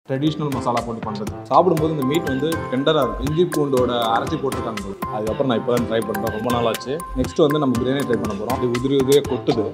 Traditional masala போட்டு பண்ணுறது. சாப்பிடும்போது இந்த மீட் வந்து டெண்டராக இருக்கும். இஞ்சி பூண்டோட அரைச்சி போட்டுருக்காங்க போது. அதுக்கப்புறம் நான் இப்போ தான் ட்ரை பண்ணுறேன், ரொம்ப நாள் ஆச்சு. நெக்ஸ்ட் வந்து நம்ம பிரியாணி ட்ரை பண்ண போகிறோம். அது உதிரி உதிரியாக கொட்டுது.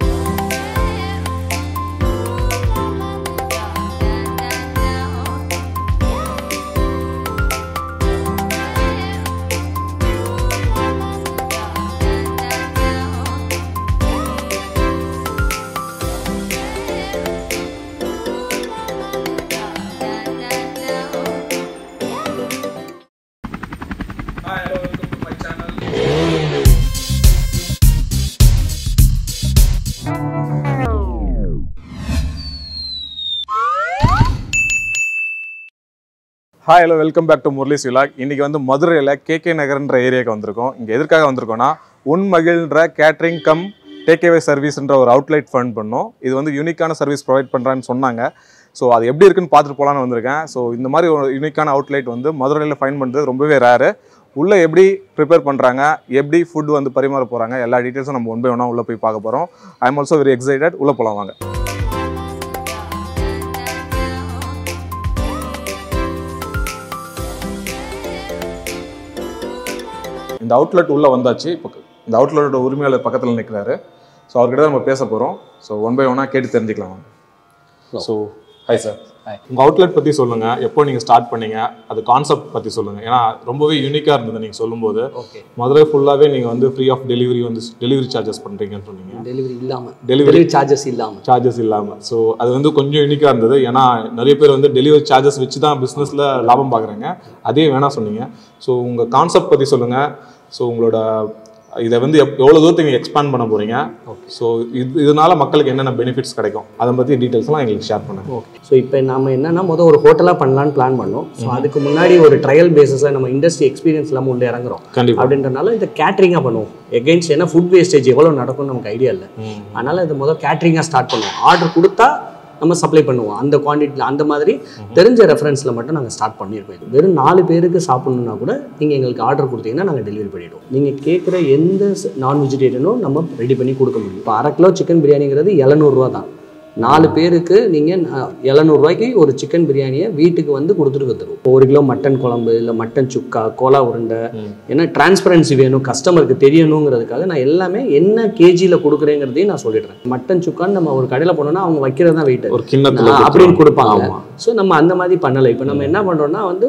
Hi hello, welcome back to Murali's vlog. இன்றைக்கி வந்து மதுரையில் கேகே நகர்ன்ற ஏரியாவுக்கு வந்திருக்கோம். இங்கே எதற்காக வந்திருக்கோன்னா, உன் மகிழ்ன்ற கேட்ரிங் கம் டேக்அவே சர்வீஸ்ன்ற ஒரு அவுட்லெட் ஃபண்ட் பண்ணோம். இது வந்து யூனிக்கான சர்வீஸ் ப்ரொவைட் பண்ணுறான்னு சொன்னாங்க. ஸோ அது எப்படி இருக்குன்னு பார்த்துட்டு போகலான்னு வந்திருக்கேன். ஸோ இந்த மாதிரி ஒரு யூனிக்கான அவுட்லெட் வந்து மதுரையில் ஃபைண்ட் பண்ணுறது ரொம்பவே ரேரு. உள்ளே எப்படி ப்ரிப்பேர் பண்ணுறாங்க, எப்படி ஃபுட் வந்து பரிமாற போகிறாங்க, எல்லா டீட்டெயில்ஸும் நம்ம ஒன் பை ஒன்னாக உள்ளே போய் பார்க்க போகிறோம். I am also very excited. உள்ளே போகலாம் வாங்க. இந்த அவுட்லெட் உள்ளே வந்தாச்சு. இப்போ இந்த அவுட்லெட்டோட உரிமையாளர் பக்கத்தில் நிற்கிறாரு. ஸோ அவர்கிட்ட நம்ம பேச போகிறோம். ஸோ ஒன் பை ஒன்னாக கேட்டு தெரிஞ்சுக்கலாம். ஸோ ஹாய் சார், உங்கள் அவுட்லெட் பற்றி சொல்லுங்கள். எப்போ நீங்கள் ஸ்டார்ட் பண்ணீங்க, அது கான்செப்ட் பற்றி சொல்லுங்கள். ஏன்னா ரொம்பவே யூனிக்காக இருந்தது நீங்கள் சொல்லும்போது. மதுரை ஃபுல்லாகவே நீங்கள் வந்து ஃப்ரீ ஆஃப் டெலிவரி வந்து டெலிவரி சார்ஜஸ் பண்ணுறீங்கன்னு சொன்னீங்க. டெலிவரி சார்ஜஸ் இல்லாமல். ஸோ அது வந்து கொஞ்சம் யூனிக்காக இருந்தது. ஏன்னா நிறைய பேர் வந்து டெலிவரி சார்ஜஸ் வச்சு தான் பிஸ்னஸில் லாபம் பார்க்குறாங்க. அதே வேணாம் சொன்னீங்க. ஸோ உங்கள் கான்செப்ட் பற்றி சொல்லுங்கள். ஸோ உங்களோட இதை வந்து எவ்வளோ தூரத்துக்கு நீங்கள் எக்ஸ்பேண்ட் பண்ண போகிறீங்க. ஸோ இதனால மக்களுக்கு என்னென்ன பெனிஃபிட்ஸ் கிடைக்கும், அதை பற்றி டீட்டெயில்ஸ்லாம் எங்களுக்கு ஷேர் பண்ணுங்கள். ஓகே. ஸோ இப்போ நம்ம என்னென்னா ஒரு ஹோட்டலாக பண்ணலான்னு பிளான் பண்ணோம். ஸோ அதுக்கு முன்னாடி ஒரு ட்ரையல் பேஸஸில் நம்ம இண்டஸ்ட்ரி எக்ஸ்பீரியன்ஸ் இல்லாமல் உள்ளே இறங்குறோம். அப்படின்றனால இதை கேட்ரிங்காக பண்ணுவோம். எகெயின்ஸ்ட் ஏன்னா ஃபுட் வேஸ்டேஜ் எவ்வளோ நடக்கும்னு நமக்கு ஐடியா இல்லை. அதனால் இது கேட்ரிங்காக ஸ்டார்ட் பண்ணுவோம். ஆர்டர் கொடுத்தா நம்ம சப்ளை பண்ணுவோம். அந்த குவான்டிட்டியில் அந்த மாதிரி தெரிஞ்ச ரெஃபரன்ஸில் மட்டும் நாங்கள் ஸ்டார்ட் பண்ணியிருக்கோம். இது வெறும் 4 பேருக்கு சாப்பிட்ணுன்னா கூட நீங்கள் எங்களுக்கு ஆர்டர் கொடுத்தீங்கன்னா நாங்கள் டெலிவரி பண்ணிவிடுவோம். நீங்கள் கேட்குற எந்த நான் வெஜிடேரியனும் நம்ம ரெடி பண்ணி கொடுக்க முடியும். இப்போ 1/2 கிலோ சிக்கன் பிரியாணிங்கிறது 700 ரூபா தான். 4 பேருக்கு நீங்கள் 700 ரூபாய்க்கு ஒரு சிக்கன் பிரியாணியை வீட்டுக்கு வந்து கொடுத்துட்டு வந்துடும். 1 கிலோ மட்டன் குழம்பு, இல்லை மட்டன் சுக்கா, கோலா உருண்டை, ஏன்னா டிரான்ஸ்பரன்சி வேணும், கஸ்டமருக்கு தெரியணுங்கிறதுக்காக நான் எல்லாமே என்ன கேஜியில் கொடுக்குறேங்கிறதையும் நான் சொல்லிடுறேன். மட்டன் சுக்கான்னு நம்ம ஒரு கடையில் போனோம்னா அவங்க வைக்கிறது தான் வெயிட், ஒரு கிண்ணத்துல அப்படின்னு கொடுப்பாங்க. ஸோ நம்ம அந்த மாதிரி பண்ணலை. இப்போ நம்ம என்ன பண்ணுறோம்னா வந்து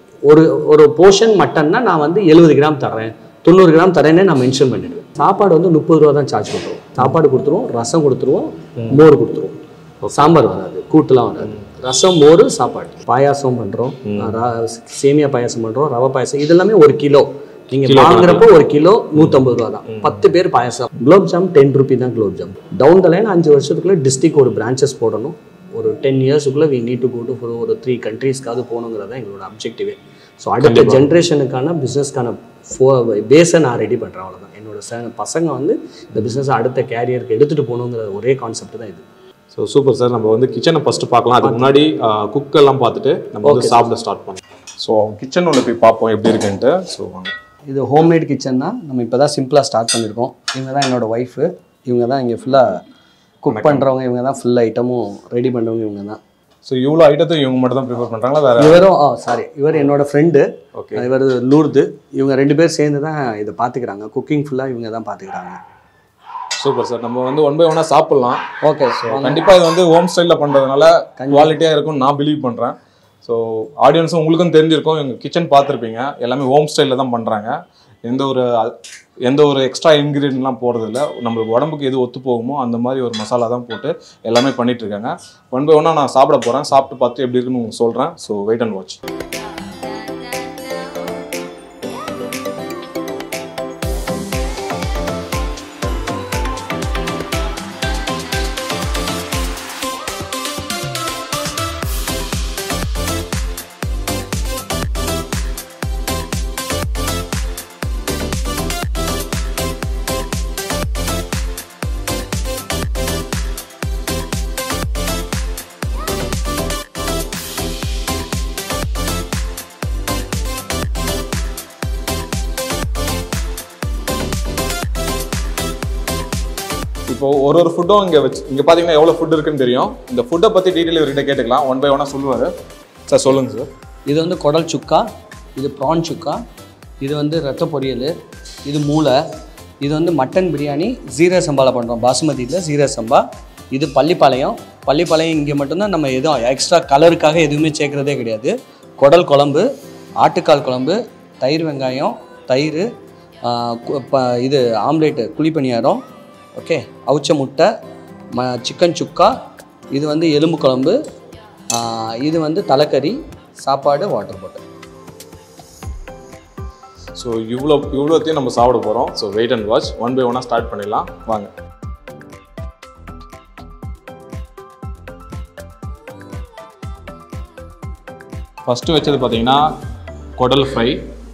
ஒரு போர்ஷன் மட்டன்னா நான் வந்து 70 கிராம் தர்றேன், 90 கிராம் தரேன்னு நான் மென்ஷன் பண்ணிடுவேன். சாப்பாடு வந்து 30 ரூபா தான் சார்ஜ் பண்ணுறோம். சாப்பாடு கொடுத்துருவோம், ரசம் கொடுத்துருவோம், மோர் கொடுத்துருவோம். சாம்பார் வராது, கூட்டுலாம் வராது. ரசம், மோர், சாப்பாடு. பாயாசம் பண்ணுறோம், சேமியா பாயாசம் பண்ணுறோம், ரவை பாயாசம். இதெல்லாமே 1 கிலோ. நீங்கள் வாங்குறப்போ 1 கிலோ 150 ரூபா தான். 10 பேர் பாயாசம். குலோப் ஜாம் 10 ரூபி தான் gulab jam. Down the line 5 வருஷத்துக்குள்ளே டிஸ்ட்ரிக்ட் ஒரு பிரான்ச்சஸ் போடணும். ஒரு 10 இயர்ஸுக்குள்ளே we need to go to ஒரு 3 கண்ட்ரீஸ்க்காவது போகணுங்கிறது தான் எங்களோட அப்ஜெக்டிவே. ஸோ அடுத்த ஜென்ரேஷனுக்கான பிஸ்னஸ்க்கான பேஸை நான் ரெடி பண்ணுறேன். அவ்வளோதான். என்னோட பசங்க வந்து இந்த பிஸ்னஸை அடுத்த கேரியருக்கு எடுத்துகிட்டு போகணுங்கிற ஒரே கான்செப்ட் தான் இது. So super sir. நம்ம வந்து கிச்சனை ஃபஸ்ட்டு பார்க்கலாம். அதுக்கு முன்னாடி குக்கெல்லாம் பார்த்துட்டு நம்ம வந்து சாப்பிட ஸ்டார்ட் பண்ணலாம். ஸோ கிச்சன் உள்ள போய் பார்ப்போம் எப்படி இருக்குன்ட்டு. ஸோ வாங்க. இது ஹோம்மேட் கிச்சன் தான். நம்ம இப்போ தான் சிம்பிளாக ஸ்டார்ட் பண்ணியிருக்கோம். இவங்க தான் என்னோடய ஒய்ஃபு. இவங்க தான் இங்கே ஃபுல்லாக குக் பண்ணுறவங்க. இவங்க தான் ஃபுல் ஐட்டமும் ரெடி பண்ணுறவங்க இவங்க தான். ஸோ இவ்வளோ ஐட்டத்தையும் இவங்க மட்டும் தான் ப்ரிஃபர் பண்ணுறாங்களா வேறு? இவர் என்னோட ஃப்ரெண்டு. ஓகே. இவர் லூர்து. இவங்க 2 பேர் சேர்ந்து தான் இதை பார்த்துக்கிறாங்க. குக்கிங் ஃபுல்லாக இவங்க தான் பார்த்துக்கிறாங்க. Super sir. நம்ம வந்து ஒன் பை ஒன்னாக சாப்பிட்லாம். ஓகே. ஸோ கண்டிப்பாக இது வந்து ஹோம் ஸ்டைலில் பண்ணுறதுனால குவாலிட்டியாக இருக்கும்னு நான் பிலீவ் பண்ணுறேன். ஸோ ஆடியன்ஸும் உங்களுக்கும் தெரிஞ்சிருக்கும், எங்கள் கிச்சன் பார்த்துருப்பீங்க. எல்லாமே ஹோம் ஸ்டைலில் தான் பண்ணுறாங்க. எந்த ஒரு எக்ஸ்ட்ரா இன்க்ரீடியன்ட்லாம் போடுறதில்ல. நம்மளுக்கு உடம்புக்கு எது ஒத்து போகுமோ அந்த மாதிரி ஒரு மசாலா தான் போட்டு எல்லாமே பண்ணிகிட்ருக்காங்க. ஒன் பை ஒன்னாக நான் சாப்பிட போகிறேன். சாப்பிட்டு பார்த்து எப்படி இருக்குன்னு உங்களுக்கு சொல்கிறேன். So wait and watch. இப்போ ஒரு ஃபுட்டும் இங்கே பார்த்தீங்கன்னா எவ்வளோ ஃபுட் இருக்குன்னு தெரியும். இந்த ஃபுட்டை பற்றி டீட்டெயில் இவர்கிட்ட கேட்டுக்கலாம். ஒன் பை ஒன்னாக சொல்லுவார். சார் சொல்லுங்கள் சார். இது வந்து குடல் சுக்கா, இது ப்ரான் சுக்கா, இது வந்து ரத்த பொரியல், இது மூளை, இது வந்து மட்டன் பிரியாணி ஜீரக சம்பாவில் பண்ணுறோம், பாசுமதியில் ஜீரக சம்பா. இது பள்ளிப்பாளையம் இங்கே மட்டும்தான் நம்ம எதுவும் எக்ஸ்ட்ரா கலருக்காக எதுவுமே சேர்க்குறதே கிடையாது. குடல் குழம்பு, ஆட்டுக்கால் குழம்பு, தயிர் வெங்காயம், தயிர், இது ஆம்லேட்டு குழிப்பணியாரம், ஓகே, அவிச்ச முட்டை, சிக்கன் சுக்கா, இது வந்து எலும்பு குழம்பு, இது வந்து தலைக்கறி, சாப்பாடு, வாட்டர் பாட்டில். ஸோ இவ்வளோத்தையும் நம்ம சாப்பிட போகிறோம். So wait and watch, one by ஒன்னாக ஸ்டார்ட் பண்ணிடலாம் வாங்க. ஃபஸ்ட்டு வச்சது பார்த்தீங்கன்னா குடல் ஃப்ரை,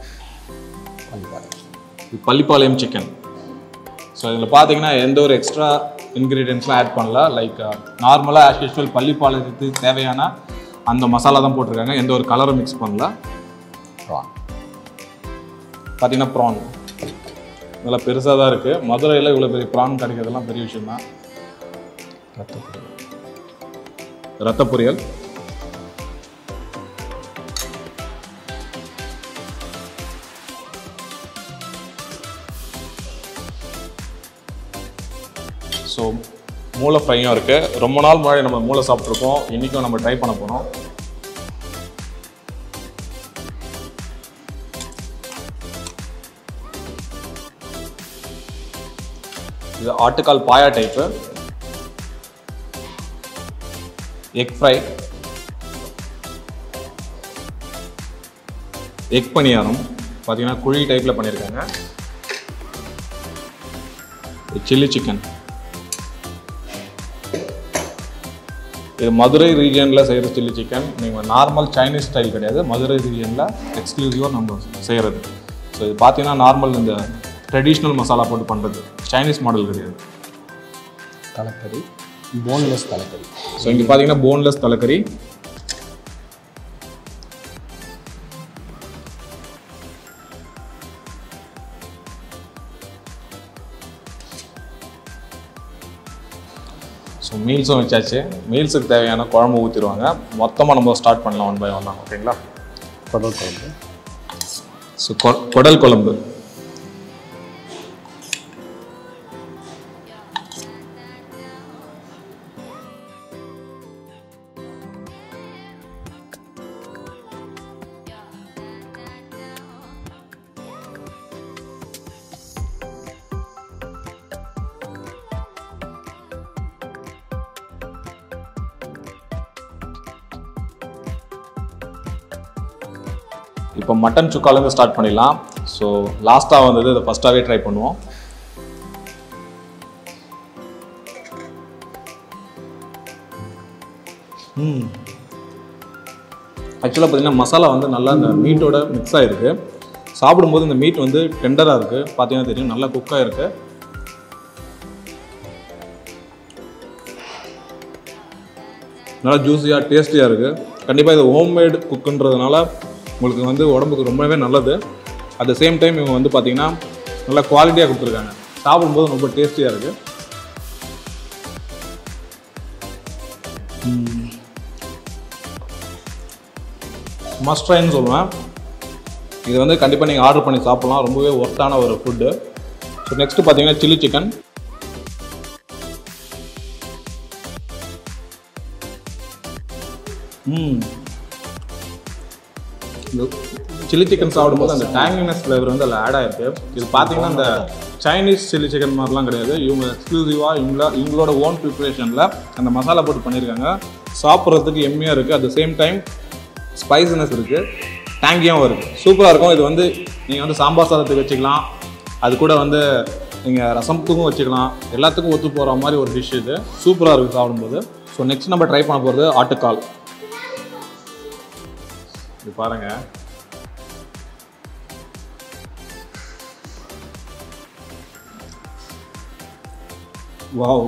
பள்ளிப்பாளையம் சிக்கன். ஸோ இதில் பார்த்தீங்கன்னா எந்த ஒரு எக்ஸ்ட்ரா இன்க்ரீடியன்ட்ஸ்லாம் ஆட் பண்ணல. லைக் நார்மலாக ஆஸ் யூஸ்வல் பள்ளிப்பாளையத்துக்கு தேவையான அந்த மசாலா தான் போட்டிருக்காங்க, எந்த ஒரு கலரும் மிக்ஸ் பண்ணல. ப்ரான் பார்த்தீங்கன்னா ப்ரான் நல்லா பெருசாக தான் இருக்குது. மதுரையில் இவ்வளோ பெரிய ப்ரான் கிடைக்கிறதுலாம் பெரிய விஷயம் தான். ரத்த பொரியல், ஸோ மூளை ஃப்ரையும் இருக்குது. ரொம்ப நாள் முன்னாடி நம்ம மூளை சாப்பிட்ருக்கோம், இன்றைக்கும் நம்ம ட்ரை பண்ண போகிறோம். இது ஆட்டுக்கால் paya type. Egg fry, egg paniyaram பார்த்தீங்கன்னா குழி டைப்பில் பண்ணியிருக்காங்க. சில்லி சிக்கன், இது மதுரை ரீஜியனில் செய்கிற சில்லி சிக்கன். நீங்கள் நார்மல் சைனீஸ் ஸ்டைல் கிடையாது, மதுரை ரீஜியனில் எக்ஸ்க்ளூசிவாக நம்ம செய்கிறது. ஸோ இது பார்த்தீங்கன்னா நார்மல் இந்த ட்ரெடிஷ்னல் மசாலா போட்டு பண்ணுறது, சைனீஸ் மாடல் கிடையாது. தலைக்கறி, போன்லெஸ் தலைக்கறி. ஸோ இங்கே பார்த்தீங்கன்னா போன்லெஸ் தலைக்கறி. ஸோ மீல்ஸும் வச்சாச்சு. மீல்ஸுக்கு தேவையான குழம்பு ஊற்றிடுவாங்க. மொத்தமாக நம்ம ஸ்டார்ட் பண்ணலாம் ஒன் பை ஒன் தான், ஓகேங்களா? குடல் குழம்பு. ஸோ குடல் குழம்பு, இப்போ மட்டன் சுக்காலேருந்து ஸ்டார்ட் பண்ணிடலாம். ஸோ லாஸ்ட்டாக வந்தது இதை ஃபஸ்ட்டாகவே ட்ரை பண்ணுவோம். ஆக்சுவலாக பார்த்தீங்கன்னா மசாலா வந்து நல்லா இந்த மீட்டோட மிக்ஸ் ஆகிருக்கு. சாப்பிடும்போது இந்த மீட் வந்து டெண்டராக இருக்குது, பார்த்தீங்கன்னா தெரியும், நல்லா குக்காக இருக்குது. நல்லா ஜூஸியாக டேஸ்டியாக இருக்குது. கண்டிப்பாக இது ஹோம்மேடு குக்குன்றதுனால உங்களுக்கு வந்து உடம்புக்கு ரொம்பவே நல்லது. அட் த சேம் டைம் இவங்க வந்து பார்த்தீங்கன்னா நல்லா குவாலிட்டியாக கொடுத்துருக்காங்க. சாப்பிடும்போது ரொம்ப டேஸ்டியாக இருக்குது. மஸ்ட் ட்ரைன்னு சொல்லுவேன். இது வந்து கண்டிப்பாக நீங்கள் ஆர்டர் பண்ணி சாப்பிட்லாம், ரொம்பவே ஒர்த்தான ஒரு ஃபுட்டு. ஸோ நெக்ஸ்ட்டு பார்த்தீங்கன்னா சில்லி சிக்கன். இந்த சில்லி சிக்கன் சாப்பிடும்போது அந்த டேங்கினஸ் ஃப்ளேவர் வந்து அதில் ஆட் ஆகிருக்கு. இது பார்த்தீங்கன்னா இந்த சைனீஸ் சில்லி சிக்கன் மாதிரிலாம் கிடையாது. இவங்க எக்ஸ்க்ளூசிவாக இவங்களோட ஓன் ப்ரிப்ரேஷனில் அந்த மசாலா போட்டு பண்ணியிருக்காங்க. சாப்பிட்றதுக்கு எம்மியாக இருக்குது. At the same time spiciness இருக்குது, டேங்கியாகவும் இருக்குது. சூப்பராக இருக்கும். இது வந்து நீங்கள் வந்து சாம்பார் சாதத்துக்கு வச்சுக்கலாம், அது கூட வந்து நீங்கள் ரசத்துக்கும் வச்சுக்கலாம், எல்லாத்துக்கும் ஒத்து போகிற மாதிரி ஒரு டிஷ் இது. சூப்பராக இருக்குது சாப்பிடும்போது. ஸோ நெக்ஸ்ட் நம்ம ட்ரை பண்ண போகிறது ஆட்டுக்கால். இது பாருங்க, வாவ்,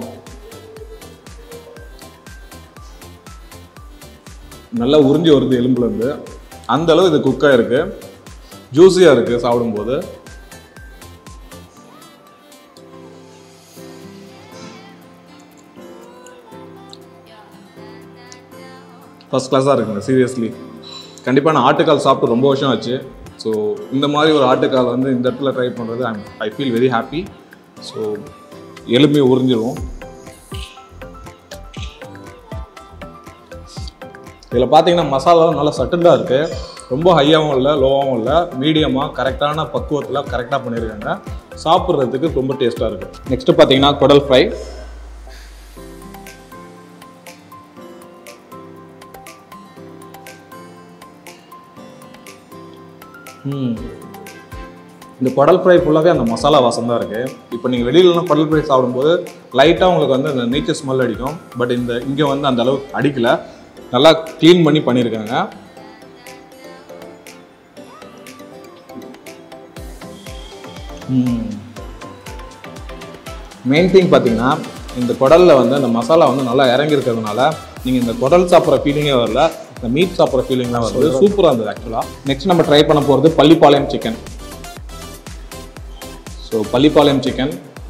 நல்லா உறிஞ்சி வருது எலும்புலேருந்து. அந்த அளவு இது குக்காக இருக்கு, ஜூஸியாக இருக்கு சாப்பிடும்போது. ஃபர்ஸ்ட் கிளாஸாக இருக்குங்க, சீரியஸ்லி. கண்டிப்பாக நான் ஆட்டுக்கால் சாப்பிட்டு ரொம்ப வருஷம் ஆச்சு. ஸோ இந்த மாதிரி ஒரு ஆட்டுக்கால் வந்து இந்த இடத்துல ட்ரை பண்ணுறது I feel very happy. So எலும்பி உறிஞ்சிடும். இதில் பார்த்தீங்கன்னா மசாலாவும் நல்லா சட்டிலாக இருக்குது. ரொம்ப ஹையாகவும் இல்லை, லோவாகவும் இல்லை, மீடியமாக கரெக்டான பக்குவத்தில் கரெக்டாக பண்ணியிருக்காங்க. சாப்பிட்றதுக்கு ரொம்ப டேஸ்ட்டாக இருக்குது. நெக்ஸ்ட்டு பார்த்தீங்கன்னா குடல் ஃப்ரை. இந்த குடல் ஃப்ரை ஃபுல்லாகவே அந்த மசாலா வாசம் தான் இருக்குது. இப்போ நீங்கள் வெளியிலலாம் குடல் ஃப்ரை சாப்பிடும்போது லைட்டாக உங்களுக்கு வந்து அந்த நீச்சல் ஸ்மெல் அடிக்கும். பட் இங்கே வந்து அந்த அளவுக்கு அடிக்கலை. நல்லா க்ளீன் பண்ணியிருக்காங்க. மெயின் திங் பார்த்தீங்கன்னா இந்த குடலில் வந்து அந்த மசாலா வந்து நல்லா இறங்கியிருக்கிறதுனால நீங்கள் இந்த குடல் சாப்பிட்ற ஃபீலிங்கே வரல, இந்த மீட் சாப்பிட்ற ஃபீலிங்லாம் வருது. சூப்பராக இருந்தது ஆக்சுவலாக. நெக்ஸ்ட் நம்ம ட்ரை பண்ண போகிறது Pallipalayam chicken. So Pallipalayam chicken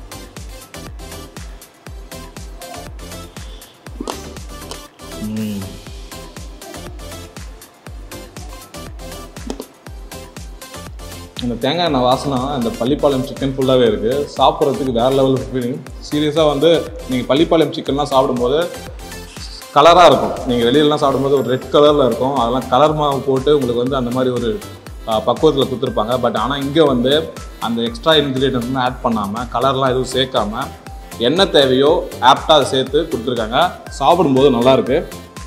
இந்த தேங்காய் எண்ணெய் வாசனை அந்த பள்ளிப்பாளையம் சிக்கன் ஃபுல்லாகவே இருக்குது. சாப்பிட்றதுக்கு வேறு லெவல் ஃபீலிங். சீரியஸாக வந்து நீங்கள் பள்ளிப்பாளையம் சிக்கன்லாம் சாப்பிடும்போது கலராக இருக்கும். நீங்கள் வெளியிலலாம் சாப்பிடும்போது ஒரு ரெட் கலரில் இருக்கும். அதெல்லாம் கலர் மாவு போட்டு உங்களுக்கு வந்து அந்த மாதிரி ஒரு பக்குவத்தில் கொடுத்துருப்பாங்க. பட் ஆனால் இங்கே வந்து அந்த எக்ஸ்ட்ரா இன்க்ரீடியன்ட்ஸ்லாம் ஆட் பண்ணாமல், கலர்லாம் எதுவும் சேர்க்காமல், என்ன தேவையோ ஆப்டாக அதை சேர்த்து கொடுத்துருக்காங்க. சாப்பிடும்போது நல்லாயிருக்கு.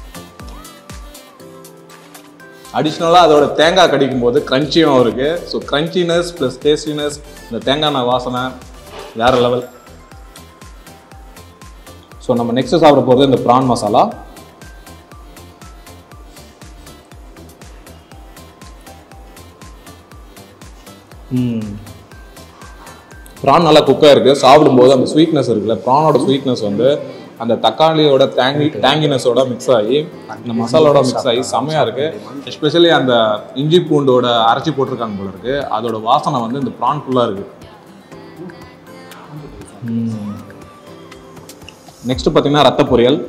அடிஷ்னலாக அதோட தேங்காய் கடிக்கும் போது க்ரன்ச்சியும் இருக்குது. ஸோ க்ரன்ச்சினஸ் ப்ளஸ் டேஸ்டினஸ், இந்த தேங்காய் எண்ணெய் வாசனை வேறு லெவல். ஸோ நம்ம நெக்ஸ்ட்டு சாப்பிட போகிறது இந்த ப்ரான் மசாலா. ப்ரான் நல்லா குக்காக இருக்குது. சாப்பிடும்போது அந்த ஸ்வீட்னஸ் இருக்குல்ல, ப்ரானோட ஸ்வீட்னஸ் வந்து அந்த தக்காளியோட டேங்கினஸோட மிக்ஸ் ஆகி இந்த மசாலோட மிக்ஸ் ஆகி செம்மையாக இருக்குது. எஸ்பெஷலி அந்த இஞ்சி பூண்டோட அரைச்சி போட்டிருக்காங்க போல இருக்குது. அதோட வாசனை வந்து இந்த ப்ரான் ஃபுல்லாக இருக்குது. நெக்ஸ்ட் பார்த்தீங்கன்னா ரத்த பொரியல்.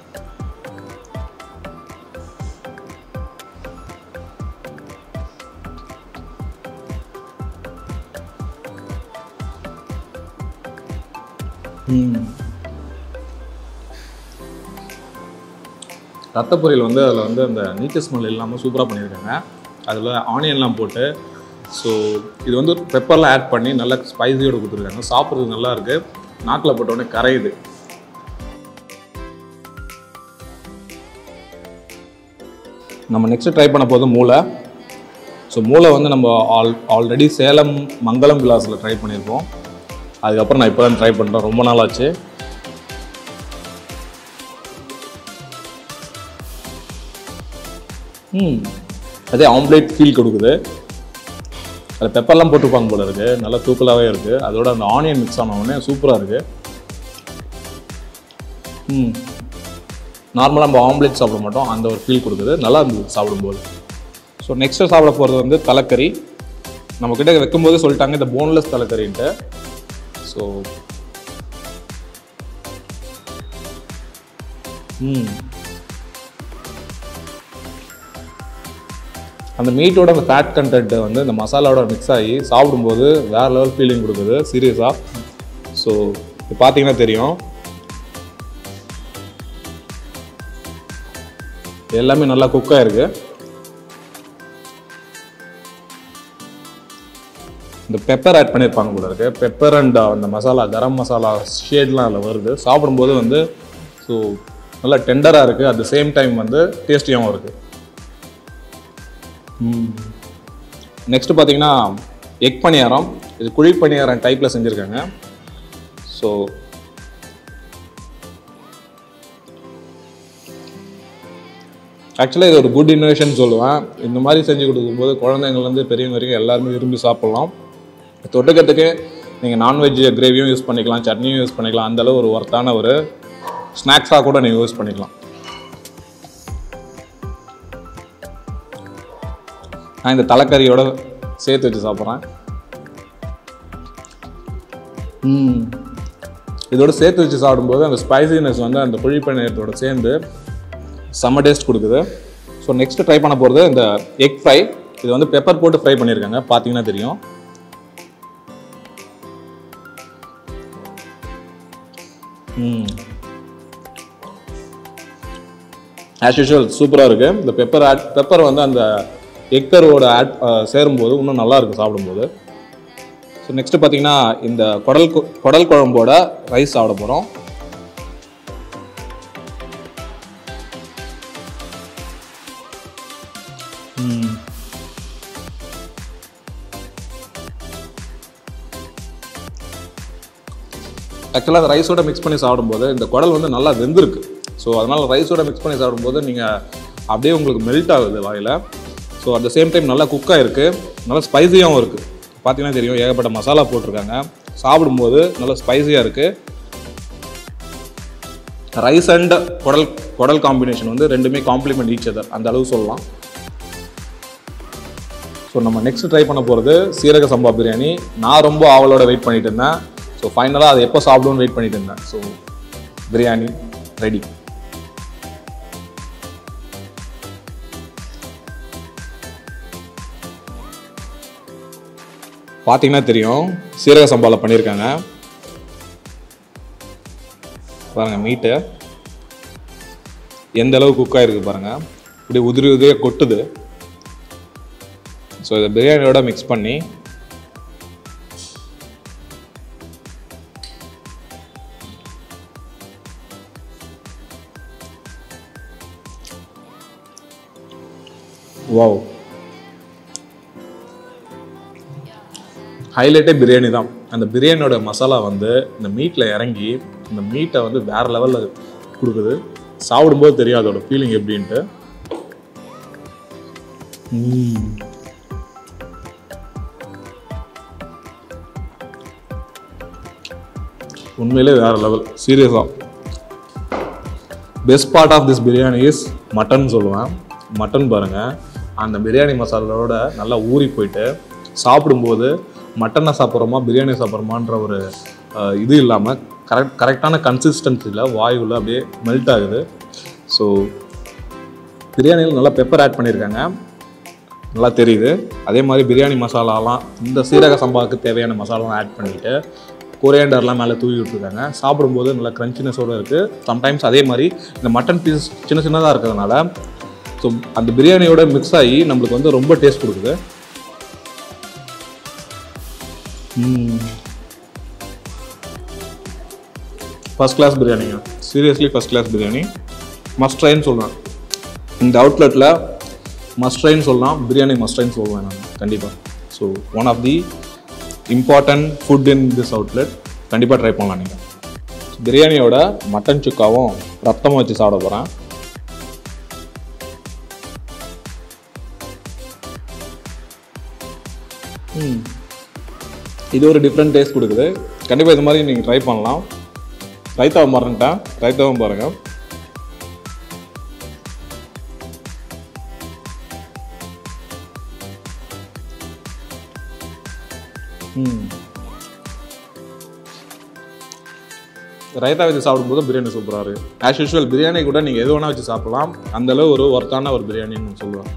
ரத்த பொரியல் வந்து அதில் வந்து அந்த நீச்சல் ஸ்மெல் இல்லாமல் சூப்பராக பண்ணியிருக்காங்க. அதில் ஆனியன்லாம் போட்டு, ஸோ இது வந்து பெப்பர்லாம் ஆட் பண்ணி நல்லா ஸ்பைஸியோடு கொடுத்துருக்காங்க. சாப்பிட்றதுக்கு நல்லா இருக்குது. நாக்கில் போட்டோடனே கரையுது. நம்ம நெக்ஸ்ட்டு ட்ரை பண்ண போது மூளை. ஸோ மூளை வந்து நம்ம ஆல்ரெடி சேலம் மங்களம் விலாஸில் ட்ரை பண்ணியிருக்கோம். அதுக்கப்புறம் நான் இப்போ தான் ட்ரை பண்ணுறேன். ரொம்ப நாள் ஆச்சு. அதே ஆம்லேட் ஃபீல் கொடுக்குது. அதில் பெப்பர்லாம் போட்டுருப்பாங்க போல இருக்குது. நல்லா தூக்கலாகவே இருக்குது. அதோட அந்த ஆனியன் மிக்ஸ் ஆனவுடனே சூப்பராக இருக்குது. நார்மலாக நம்ம ஆம்லேட் சாப்பிட மாட்டோம், அந்த ஒரு ஃபீல் கொடுக்குது. நல்லா இருந்தது சாப்பிடும்போது. ஸோ நெக்ஸ்ட்டு சாப்பிட போகிறது வந்து தலைக்கறி. நம்மக்கிட்ட வைக்கும்போது சொல்லிட்டாங்க இந்த போன்லெஸ் தலைக்கறின்ட்டு. ஸோ அந்த மீட்டோட அந்த ஃபேட் கண்டென்ட் வந்து இந்த மசாலாவோட மிக்ஸ் ஆகி சாப்பிடும்போது வேறு லெவல் ஃபீலிங் கொடுக்குது சீரியஸாக. ஸோ இப்போ பார்த்தீங்கன்னா தெரியும், எல்லாமே நல்லா குக்காக இருக்குது. இந்த பெப்பர் ஆட் பண்ணியிருப்பாங்க போல இருக்குது. பெப்பர் அண்ட் அந்த மசாலா, கரம் மசாலா ஷேட்லாம் அதில் வருது. சாப்பிடும்போது வந்து ஸோ நல்லா டெண்டராக இருக்குது. அட் த சேம் டைம் வந்து டேஸ்டியாகவும் இருக்குது. நெக்ஸ்ட்டு பார்த்தீங்கன்னா எக் பணியாரம். இது குழி பணியாரம் டைப்பில் செஞ்சுருக்காங்க. ஸோ ஆக்சுவலாக இது ஒரு குட் இன்னோவேஷன் சொல்லுவேன். இந்த மாதிரி செஞ்சு கொடுக்கும்போது குழந்தைங்கள்லேருந்து பெரியவங்க வரைக்கும் எல்லாருமே விரும்பி சாப்பிட்லாம். தொட்டுக்கிறதுக்கு நீங்கள் நான்வெஜ் கிரேவியும் யூஸ் பண்ணிக்கலாம், சட்னியும் யூஸ் பண்ணிக்கலாம். அந்தளவு ஒரு ஒர்த்தான ஒரு ஸ்நாக்ஸாக கூட நீங்கள் யூஸ் பண்ணிக்கலாம். நான் இந்த தலைக்கறியோட சேர்த்து வச்சு சாப்பிட்றேன். இதோட சேர்த்து வச்சு சாப்பிடும்போது அந்த ஸ்பைசினஸ் வந்து அந்த குழி பணியாரத்தோட சேர்ந்து செம்ம டேஸ்ட் கொடுக்குது. ஸோ நெக்ஸ்ட் ட்ரை பண்ண போகிறது இந்த எக் ஃப்ரை. இது வந்து பெப்பர் போட்டு ஃப்ரை பண்ணியிருக்காங்க, பார்த்தீங்கன்னா தெரியும். ஆஸ் யூஷுவல் சூப்பராக இருக்குது. இந்த பெப்பர் வந்து அந்த எக் கருவோட சேரும்போது இன்னும் நல்லா இருக்குது சாப்பிடும்போது. ஸோ நெக்ஸ்ட்டு பார்த்தீங்கன்னா இந்த குடல் குழம்போட ரைஸ் சாப்பிட போகிறோம். ஆக்சுவலாக அந்த ரைஸோட மிக்ஸ் பண்ணி சாப்பிடும்போது இந்த குடல் வந்து நல்லா வெந்திருக்கு. ஸோ அதனால் ரைஸோட மிக்ஸ் பண்ணி சாப்பிடும்போது நீங்கள் அப்படியே உங்களுக்கு மெல்ட் ஆகுது வாயில். So at the same time நல்லா குக்காக இருக்குது, நல்லா ஸ்பைஸியாகவும் இருக்குது. பார்த்தீங்கன்னா தெரியும், ஏகப்பட்ட மசாலா போட்டிருக்காங்க. சாப்பிடும்போது நல்லா ஸ்பைஸியாக இருக்குது. ரைஸ் அண்ட் குடல் காம்பினேஷன் வந்து ரெண்டுமே காம்ப்ளிமெண்ட் ஈச் அதர், அந்த அளவு சொல்லலாம். ஸோ நம்ம நெக்ஸ்ட் ட்ரை பண்ண போகிறது சீரக சம்பா பிரியாணி. நான் ரொம்ப ஆவலோட வெயிட் பண்ணிட்டு இருந்தேன். ஸோ ஃபைனலாக அதை எப்போ சாப்பிடுவோன்னு வெயிட் பண்ணிட்டு இருந்தேன். So biryani ready. பார்த்தீங்கன்னா தெரியும், சீரக சம்பாவில் பண்ணியிருக்காங்க. பாருங்கள் மீட்டு எந்த அளவு குக்காக இருக்குது பாருங்கள், இப்படி உதிரி உதிரியாக கொட்டுது. ஸோ இதை பிரியாணியோட மிக்ஸ் பண்ணி வாவ், ஹைலைட்டே பிரியாணி தான். அந்த பிரியாணியோட மசாலா வந்து இந்த மீட்டில் இறங்கி இந்த மீட்டை வந்து வேறு லெவலில் கொடுக்குது. சாப்பிடும்போது தெரியும் அதோட ஃபீலிங் எப்படின்ட்டு. உண்மையிலே வேறு லெவல், சீரியஸாக. Best part of this biryani is mutton சொல்லுவேன். மட்டன் பாருங்கள், அந்த பிரியாணி மசாலாவோட நல்லா ஊறி போயிட்டு சாப்பிடும்போது மட்டனை சாப்பிட்றோமா பிரியாணி சாப்பிட்றோமான்ற ஒரு இது இல்லாமல் கரெக்டான கன்சிஸ்டன்சியில் வாயுவில் அப்படியே மெல்ட் ஆகுது. ஸோ பிரியாணியில் நல்லா பெப்பர் ஆட் பண்ணியிருக்காங்க, நல்லா தெரியுது. அதே மாதிரி பிரியாணி மசாலாலாம் இந்த சீரக சம்பாவுக்கு தேவையான மசாலாலாம் ஆட் பண்ணிவிட்டு கொரியாண்டர்லாம் மேலே தூவி விட்டுருக்காங்க. சாப்பிடும்போது நல்லா க்ரன்ச்சினஸோடு இருக்குது. சம்டைம்ஸ் அதே மாதிரி இந்த மட்டன் பீஸ் சின்ன சின்னதாக இருக்கிறதுனால ஸோ அந்த பிரியாணியோட மிக்ஸ் ஆகி நம்மளுக்கு வந்து ரொம்ப டேஸ்ட் கொடுக்குது. ஃபர்ஸ்ட் கிளாஸ் பிரியாணிங்க, seriously first class biryani. Must ட்ரைன்னு சொல்லுவேன். இந்த அவுட்லெட்டில் மஸ்ட் ட்ரைன்னு சொல்லலாம், பிரியாணி மஸ்ட் ட்ரைன்னு சொல்லுவேன் நான் கண்டிப்பாக. So one of the important food in this outlet, கண்டிப்பாக ட்ரை பண்ணலாம் நீங்கள். பிரியாணியோட மட்டன் சுக்காவும் ரத்தமும் வச்சு சாப்பிட போகிறேன். இது ஒரு டிஃப்ரெண்ட் டேஸ்ட் கொடுக்குது. கண்டிப்பாக இது மாதிரி நீங்கள் ட்ரை பண்ணலாம். ரைத்தாவை மறந்துட்டேன், ரைத்தாவும் பாருங்கள். ரைத்தா வச்சு சாப்பிடும்போது பிரியாணி சூப்பராக இருக்குது. ஆஸ் யூஷுவல் பிரியாணி கூட நீங்கள் எது வேணால் வச்சு சாப்பிடலாம், அந்தளவு ஒரு ஒர்த்தான ஒரு பிரியாணின்னு சொல்லுவேன்.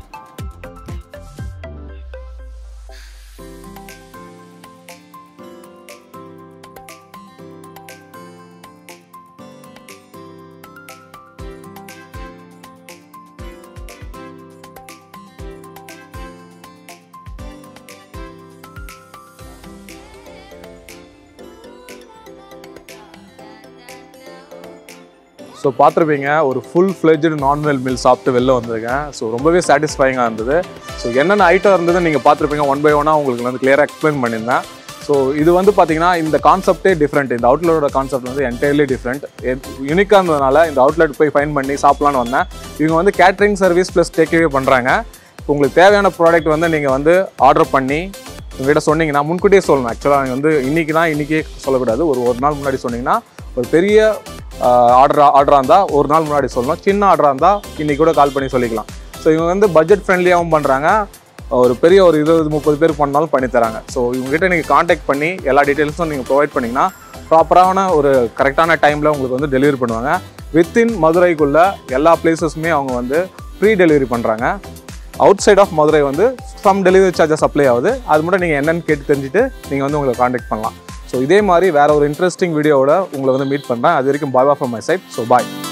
ஸோ பார்த்துருப்பீங்க, ஒரு ஃபுல் ஃப்ளெஜ்டு நான்வெல் மீல் சாப்பிட்டு வெளில வந்திருக்கேன். ஸோ ரொம்பவே சாட்டிஸ்ஃபைங்காக இருந்தது. ஸோ என்னென்ன ஐட்டம் இருந்ததுன்னு நீங்கள் பார்த்துருப்பீங்க. ஒன் பை ஒன்னாக உங்களுக்கு வந்து கிளியராக எக்ஸ்பிளைன் பண்ணியிருந்தேன். ஸோ இது வந்து பார்த்தீங்கன்னா இந்த கான்செப்டே டிஃப்ரெண்ட். இந்த அவுட்லெட்டோட கான்செப்ட் வந்து என்டையர்லி டிஃப்ரெண்ட், யூனிக்காக இருந்ததுனால இந்த அவுட்லெட் போய் ஃபைன் பண்ணி சாப்பிட்லான்னு வந்தேன். இவங்க வந்து கேட்ரிங் சர்வீஸ் ப்ளஸ் டேக்அவே பண்ணுறாங்க. உங்களுக்கு தேவையான ப்ராடக்ட் வந்து நீங்கள் வந்து ஆர்டர் பண்ணி உங்கள்கிட்ட சொன்னீங்கன்னா, முன்கூட்டியே சொல்லணும். ஆக்சுவலாக நீங்கள் வந்து இன்றைக்கே சொல்லக்கூடாது, ஒரு நாள் முன்னாடி சொன்னீங்கன்னா ஒரு பெரிய ஆர்டராக இருந்தால் ஒரு நாள் முன்னாடி சொல்லணும். சின்ன ஆர்டராக இருந்தால் இன்றைக்கி கூட கால் பண்ணி சொல்லிக்கலாம். ஸோ இவங்க வந்து பட்ஜெட் ஃப்ரெண்ட்லியாகவும் பண்ணுறாங்க. ஒரு பெரிய ஒரு 20-30 பேர் பண்ணாலும் பண்ணித்தராங்க. ஸோ இவங்ககிட்ட நீங்கள் காண்டாக்ட் பண்ணி எல்லா டீட்டெயில்ஸும் நீங்கள் ப்ரொவைட் பண்ணிங்கன்னா ப்ராப்பரான ஒரு கரெக்டான டைமில் உங்களுக்கு வந்து டெலிவரி பண்ணுவாங்க. வித்தின் மதுரைக்குள்ளே எல்லா பிளேஸஸுமே அவங்க வந்து ஃப்ரீ டெலிவரி பண்ணுறாங்க. அவுட் சைட் ஆஃப் மதுரை வந்து சம் டெலிவரி சார்ஜஸ் அப்ளை ஆகுது. அது மட்டும் நீங்கள் என்னென்னு கேட்டு தெரிஞ்சுட்டு நீங்கள் வந்து உங்களை காண்டாக்ட் பண்ணலாம். ஸோ இதே மாதிரி வேறு ஒரு இன்ட்ரெஸ்டிங் வீடியோவோட உங்களை வந்து மீட் பண்ணுறேன். அது வரைக்கும் bye from my side. So bye.